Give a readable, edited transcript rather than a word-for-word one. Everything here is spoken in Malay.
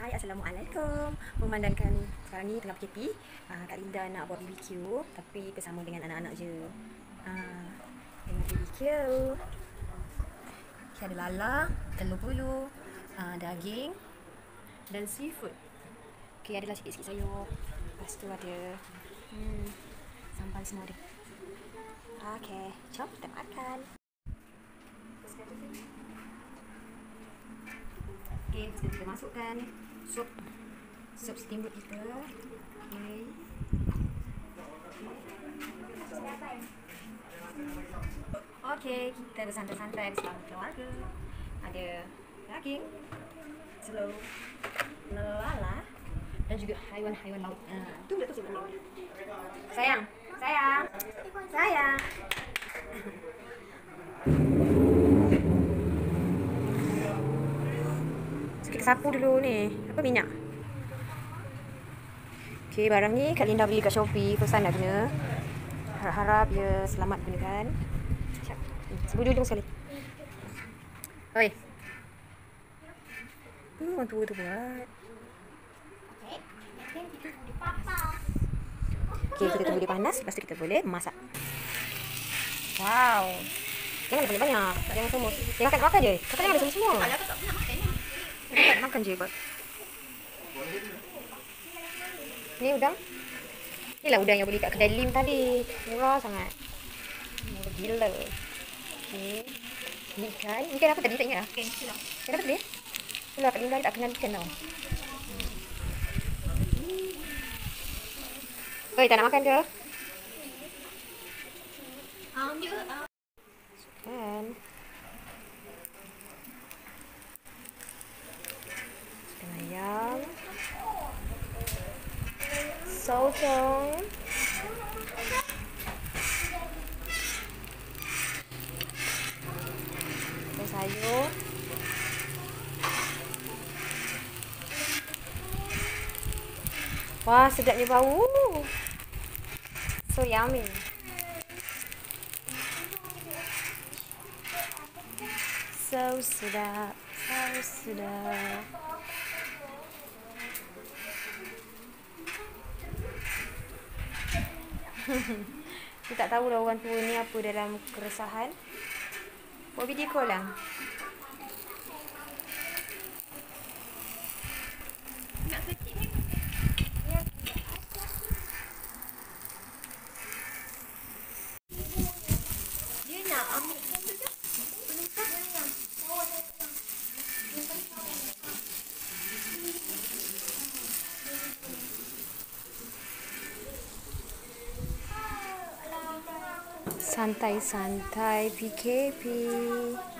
Hai, Assalamualaikum. Memandangkan sekarang ni tengah PKP, Kak Linda nak buat BBQ tapi bersama dengan anak-anak je. Dengan BBQ. Okay, ada lala, telur bulu, daging dan seafood. Okay, adalah sikit-sikit sayur. Lepas tu ada sambal semua ada. Okay, jom kita makan. Okay, kita masukkan sup steamboat kita. Okay. Okay, kita bersantai-santai bersama keluarga. Ada daging, telur, lala dan juga haiwan-haiwan laut. Tu betul sebut laut. Sayang. Kita sapu dulu ni. Apa minyak? Okay, barang ni Kak Linda beli kat Shopee. First time nak guna. Harap-harap dia selamat gunakan. Sebut ujung sekali. Oi. Orang tua tu buat. Okay, kita tunggu dia panas. Lepas tu kita boleh masak. Wow. Jangan banyak-banyak. Jangan semua. Dia makan je. Kakak jangan ada semua-semua. Kakak makan je kot. Ni udang. Inilah udang yang beli kat kedai Lim tadi. Murah sangat. Murah gila. Okay. Ni ikan. Ikan apa tadi? Tak ingat lah. Ikan apa tadi? Itulah Kak Linda tak kenal ikan tau. Oi, tak nak makan ke? Kan. Ikan ayam. Sotong. Dan sayur. Wah, sedapnya bau. So yummy. So sedap. Saya tak tahu lah orang tua ni apa dalam keresahan. Buat video call lah. Santai-santai PKP.